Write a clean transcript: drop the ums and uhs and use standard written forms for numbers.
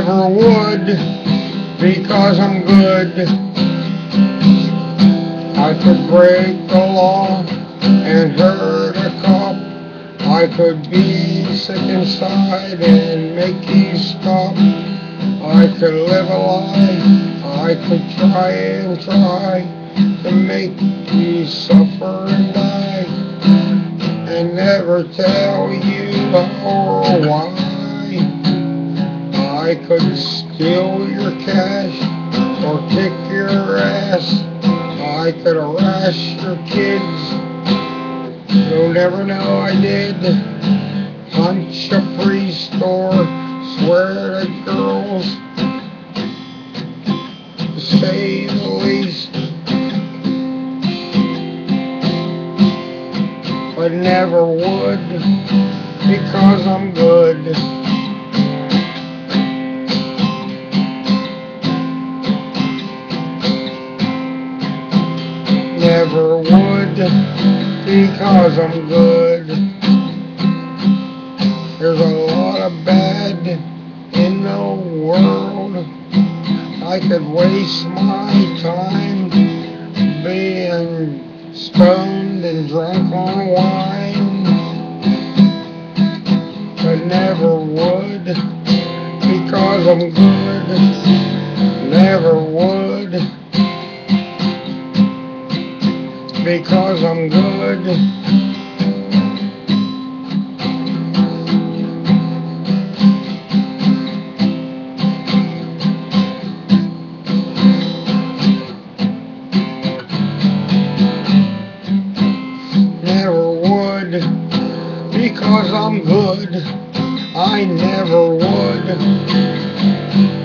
never would, because I'm good. I could break the law and hurt a cop. I could be sick inside and make you stop. I could live a lie. I could try and try to make you suffer and die, and never tell you how or why. I could steal your cash or kick your ass. I could harass your kids. You'll never know I did. Punch a priest or swear to girls, to say the least. But never would, because I'm good. Never would, because I'm good. There's a lot of bad in the world. I could waste my time being stoned and drunk on wine, but never would, because I'm good. Never would, because I'm good. Never would, because I'm good. I never would.